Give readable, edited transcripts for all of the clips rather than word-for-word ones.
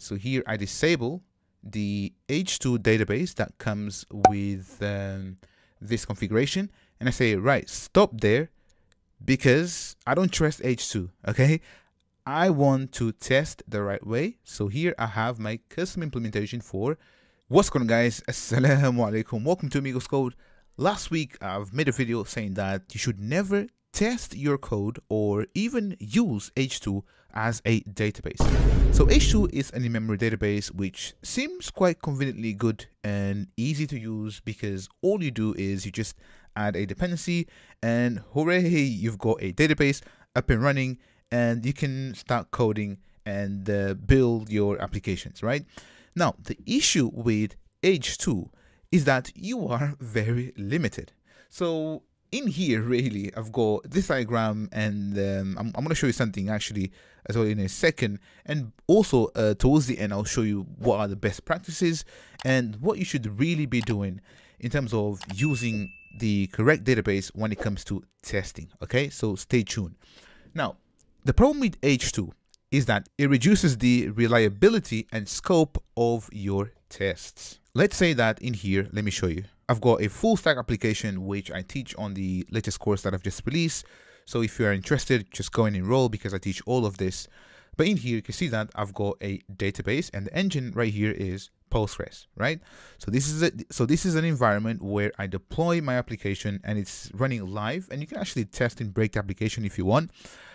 So here I disable the H2 database that comes with this configuration, and I say, right, stop there, because I don't trust H2, okay? I want to test the right way. So here I have my custom implementation for what's going on, guys. Assalamu alaikum. Welcome to Amigoscode. Last week I've made a video saying that you should never test your code or even use H2 as a database. So H2 is an in-memory database which seems quite conveniently good and easy to use, because all you do is you just add a dependency and hooray, you've got a database up and running, and you can start coding and build your applications, right? Now, the issue with H2 is that you are very limited. So in here, really, I've got this diagram, and I'm going to show you something actually as well in a second. And also towards the end, I'll show you what are the best practices and what you should really be doing in terms of using the correct database when it comes to testing. Okay, so stay tuned. Now, the problem with H2 is that it reduces the reliability and scope of your tests. Let's say that in here, let me show you. I've got a full stack application which I teach on the latest course that I've just released. So if you are interested, just go and enroll, because I teach all of this. But in here, you can see that I've got a database, and the engine right here is Postgres, right? So this is an environment where I deploy my application and it's running live, and you can actually test and break the application if you want.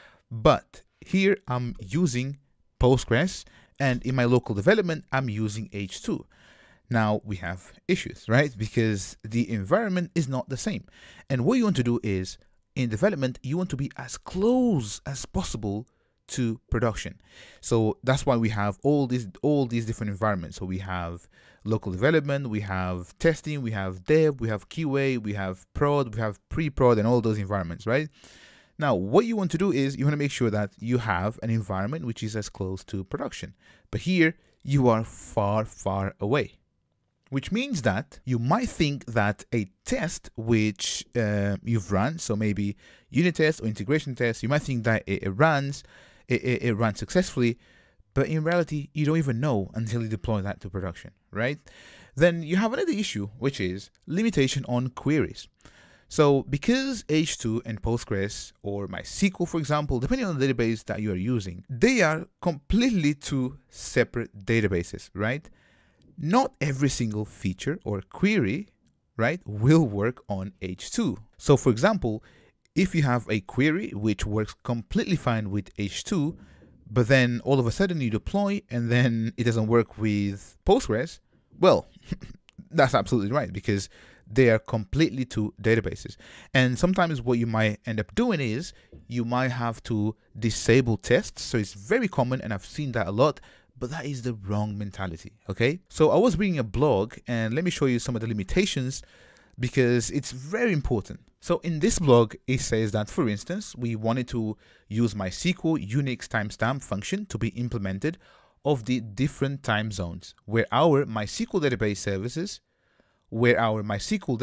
But here I'm using Postgres, and in my local development, I'm using H2. Now we have issues, right? Because the environment is not the same. And what you want to do is, in development, you want to be as close as possible to production. So that's why we have all these different environments. So we have local development, we have testing, we have dev, we have QA, we have prod, we have pre-prod, and all those environments, right? Now, what you want to do is you want to make sure that you have an environment which is as close to production. But here you are far, far away, which means that you might think that a test which you've run, so maybe unit test or integration test, you might think that it runs successfully, but in reality, you don't even know until you deploy that to production, right? Then you have another issue, which is limitation on queries. So because H2 and Postgres or MySQL, for example, depending on the database that you are using, they are completely two separate databases, right? Not every single feature or query, right, will work on H2. So for example, if you have a query which works completely fine with H2, but then all of a sudden you deploy and then it doesn't work with Postgres, well, that's absolutely right, because they are completely two databases. And sometimes what you might end up doing is you might have to disable tests. So it's very common, and I've seen that a lot, but that is the wrong mentality, okay? So I was reading a blog, and let me show you some of the limitations, because it's very important. So in this blog, it says that, for instance, we wanted to use MySQL Unix timestamp function to be implemented of the different time zones where our MySQL database services, where our MySQL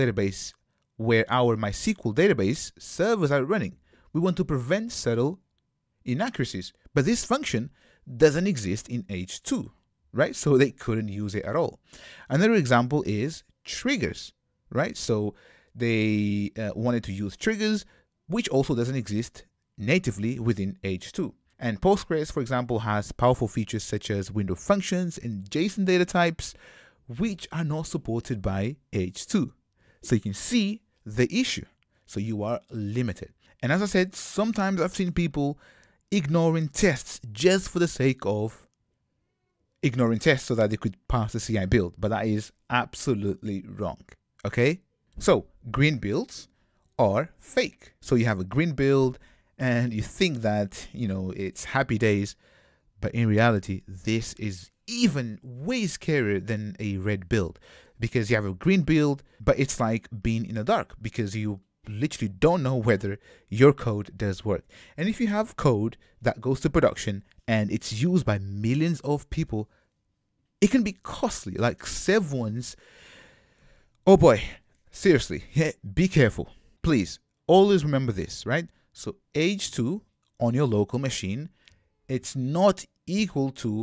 database servers are running. We want to prevent subtle inaccuracies, but this function doesn't exist in H2, right? So they couldn't use it at all. Another example is triggers, right? So they wanted to use triggers, which also doesn't exist natively within H2. And Postgres, for example, has powerful features such as window functions and JSON data types, which are not supported by H2. So you can see the issue. So you are limited. And as I said, sometimes I've seen people ignoring tests just for the sake of ignoring tests so that they could pass the CI build. But that is absolutely wrong. Okay? So green builds are fake. So you have a green build and you think that, you know, it's happy days. But in reality, this is even way scarier than a red build, because you have a green build, but it's like being in the dark, because you literally don't know whether your code does work. And if you have code that goes to production and it's used by millions of people, it can be costly, like Sev ones. Oh boy, seriously, yeah, be careful. Please, always remember this, right? So H2 on your local machine, it's not equal to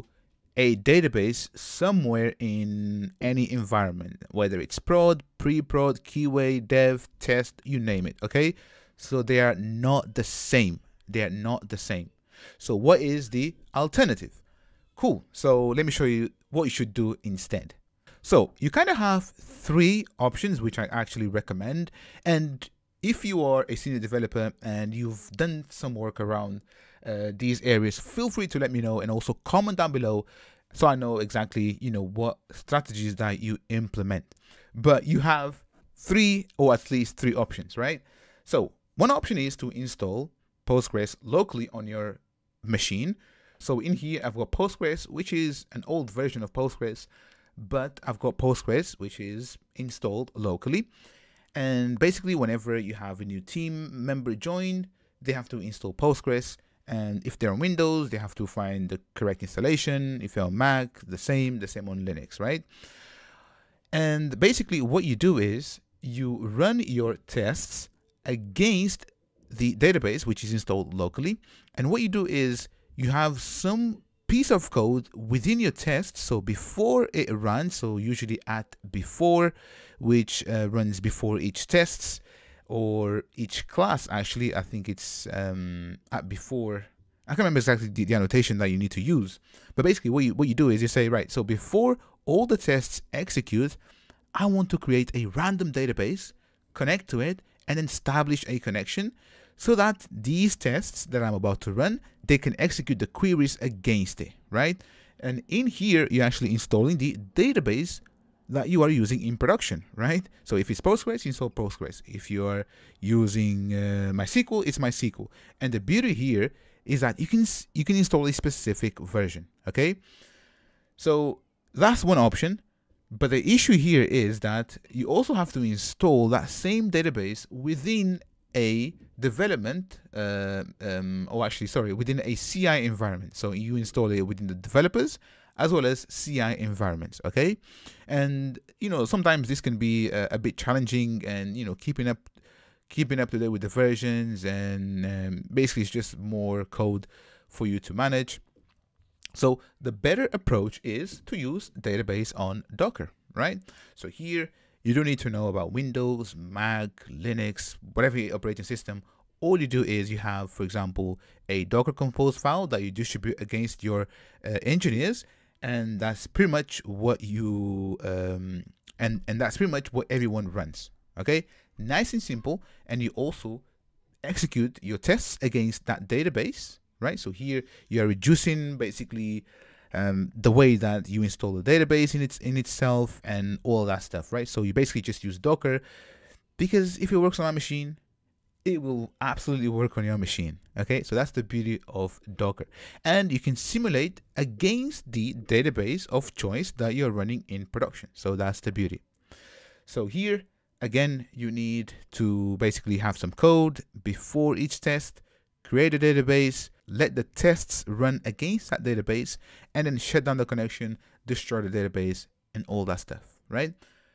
a database somewhere in any environment, whether it's prod, pre-prod, QA, dev, test, you name it, okay? So they are not the same. They are not the same. So what is the alternative? Cool. So let me show you what you should do instead. So you kind of have three options, which I actually recommend. And if you are a senior developer and you've done some work around these areas, feel free to let me know, and also comment down below so I know exactly, what strategies that you implement. But you have three, or at least three options, right? So one option is to install Postgres locally on your machine. So in here, I've got Postgres, which is an old version of Postgres, but I've got Postgres, which is installed locally. And basically, whenever you have a new team member join, they have to install Postgres. And if they're on Windows, they have to find the correct installation. If you're on Mac, the same on Linux, right? And basically what you do is you run your tests against the database, which is installed locally. And what you do is you have some piece of code within your test. So before it runs, so usually at before, which runs before each tests, or each class, actually, I think it's at before. I can't remember exactly the annotation that you need to use. But basically what you do is you say, right, so before all the tests execute, I want to create a random database, connect to it, and then establish a connection so that these tests that I'm about to run, they can execute the queries against it, right? And in here, you're actually installing the database that you are using in production, right? So if it's Postgres, you install Postgres. If you are using MySQL, it's MySQL. And the beauty here is that you can install a specific version, okay? So that's one option. But the issue here is that you also have to install that same database within a development, within a CI environment. So you install it within the developers as well as CI environments, okay? And sometimes this can be a bit challenging, and keeping up to date with the versions, and basically it's just more code for you to manage. So the better approach is to use database on Docker, right? So here you don't need to know about Windows, Mac, Linux, whatever operating system. All you do is you have, for example, a Docker Compose file that you distribute against your engineers, and that's pretty much what you and that's pretty much what everyone runs. Okay, nice and simple. And you also execute your tests against that database, right? So here you are reducing basically the way that you install the database in itself and all that stuff, right? So you basically just use Docker, because if it works on a machine, it will absolutely work on your machine. Okay, so that's the beauty of Docker. And you can simulate against the database of choice that you're running in production. So that's the beauty. So here, again, you need to basically have some code before each test, create a database, let the tests run against that database, and then shut down the connection, destroy the database, and all that stuff, right?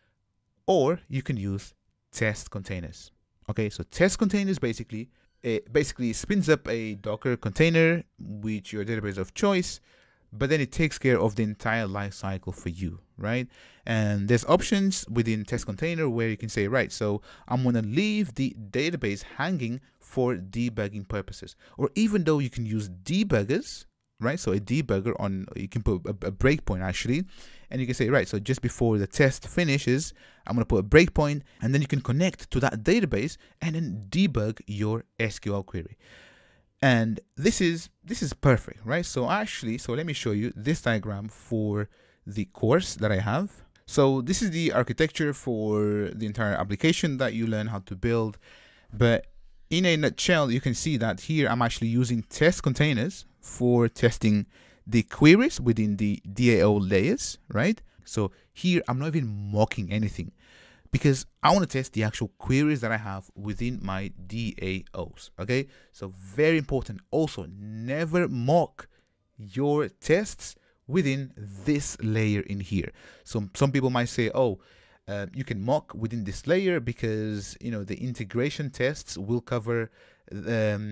Or you can use test containers. Okay, so test containers basically spins up a Docker container with your database of choice, but then it takes care of the entire life cycle for you, right? And there's options within test container where you can say, right, so I'm going to leave the database hanging for debugging purposes. Or even though you can use debuggers, right? So a debugger you can put a breakpoint actually, and you can say, right, so just before the test finishes, I'm going to put a breakpoint, and then you can connect to that database and then debug your SQL query. And this is perfect, right? So let me show you this diagram for the course that I have. So this is the architecture for the entire application that you learn how to build. But in a nutshell, you can see that here I'm actually using test containers for testing the queries within the DAO layers, right? So here I'm not even mocking anything, because I want to test the actual queries that I have within my DAOs, okay? So very important. Also, never mock your tests within this layer in here. So some people might say, oh, you can mock within this layer because, the integration tests will cover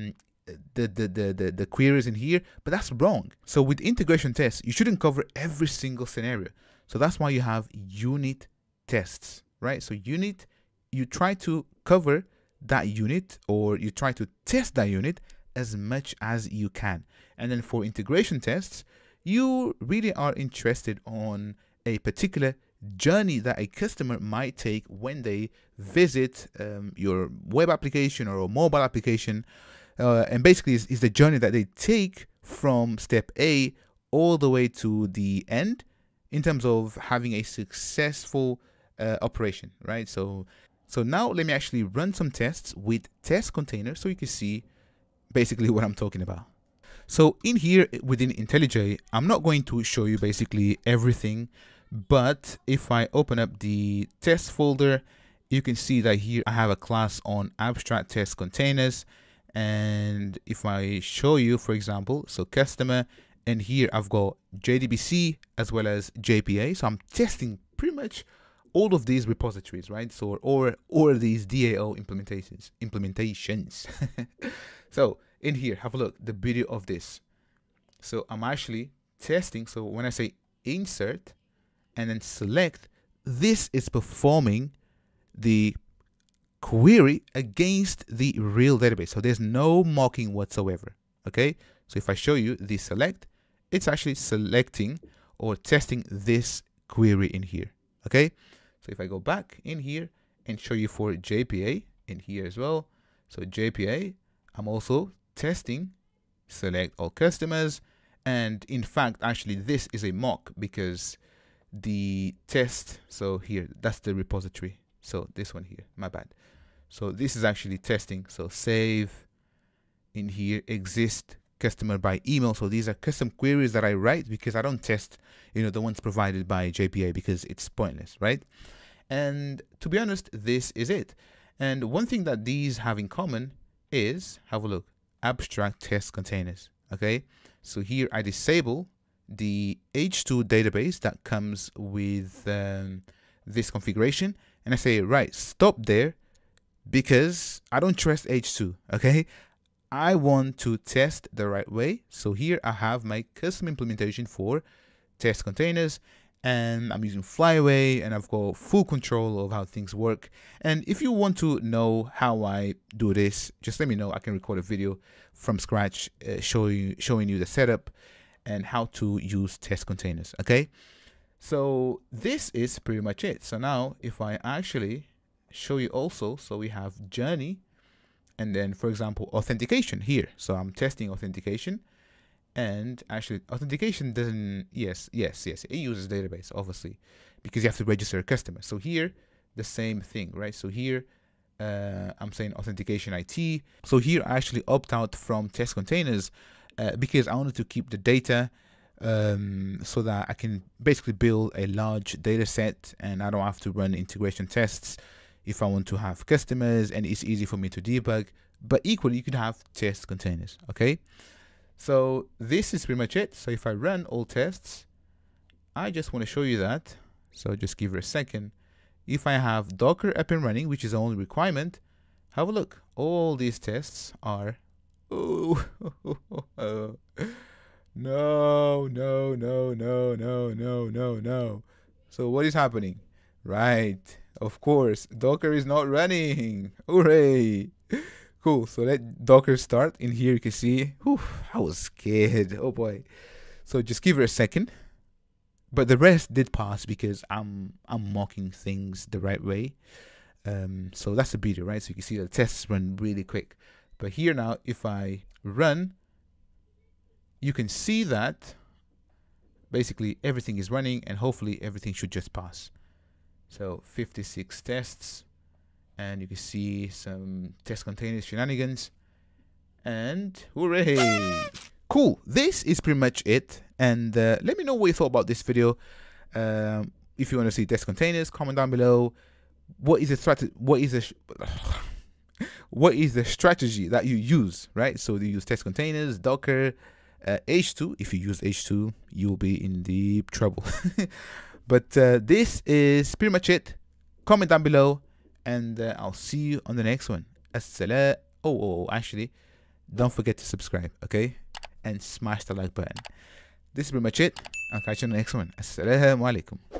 the queries in here, but that's wrong. So with integration tests, you shouldn't cover every single scenario. So that's why you have unit tests, right? So unit, you try to cover that unit, or you try to test that unit as much as you can. And then for integration tests, you really are interested on a particular journey that a customer might take when they visit your web application or a mobile application. And basically is the journey that they take from step A all the way to the end in terms of having a successful operation, right? So now let me actually run some tests with test containers so you can see basically what I'm talking about. So in here within IntelliJ, I'm not going to show you basically everything, but if I open up the test folder, you can see that here I have a class on abstract test containers. And if I show you, for example, so customer, and here I've got JDBC as well as JPA. So I'm testing pretty much all of these repositories, right? So or these DAO implementations. So in here, have a look, the video of this. So I'm actually testing. So when I say insert and then select, this is performing the query against the real database. So there's no mocking whatsoever. Okay. So if I show you the select, it's actually selecting or testing this query in here. Okay. So if I go back in here and show you for JPA in here as well. So JPA, I'm also testing select all customers. And in fact, actually this is a mock because the test, so here, that's the repository. So this one here, my bad. So this is actually testing. So save in here, exist customer by email. So these are custom queries that I write because I don't test, the ones provided by JPA because it's pointless, right? And to be honest, this is it. And one thing that these have in common is, have a look, abstract test containers. Okay. So here I disable the H2 database that comes with this configuration. And I say, right, stop there, because I don't trust H2, okay? I want to test the right way. So here I have my custom implementation for test containers, and I'm using Flyway, and I've got full control of how things work. And if you want to know how I do this, just let me know. I can record a video from scratch showing you the setup and how to use test containers, okay? So this is pretty much it. So now if I actually show you also, so we have journey, and then for example authentication here. So I'm testing authentication, and actually authentication doesn't, yes, it uses database obviously because you have to register a customer. So here the same thing, right? So here I'm saying authentication IT. So here I actually opt out from test containers because I wanted to keep the data so that I can basically build a large data set and I don't have to run integration tests if I want to have customers, and it's easy for me to debug. But equally, you could have test containers, okay? So this is pretty much it. So if I run all tests, I just want to show you that. So just give it a second. If I have Docker up and running, which is the only requirement, have a look. All these tests are, no. So what is happening? Right, of course, Docker is not running. Hooray. Cool. So let Docker start. In here you can see, whew, I was scared. Oh boy. So just give it a second. But the rest did pass because I'm mocking things the right way. So that's the beauty, right? So you can see the tests run really quick. But here now, if I run, you can see that basically everything is running, and hopefully everything should just pass. So 56 tests, and you can see some test containers shenanigans, and hooray. Cool. This is pretty much it. And let me know what you thought about this video. If you want to see test containers, comment down below. What is the strategy? What is the strategy that you use, right? So do you use test containers, Docker, H2? If you use H2, you'll be in deep trouble. But this is pretty much it. Comment down below, and I'll see you on the next one. Actually, don't forget to subscribe, okay? And smash the like button. This is pretty much it. I'll catch you on the next one. Assalamu alaikum.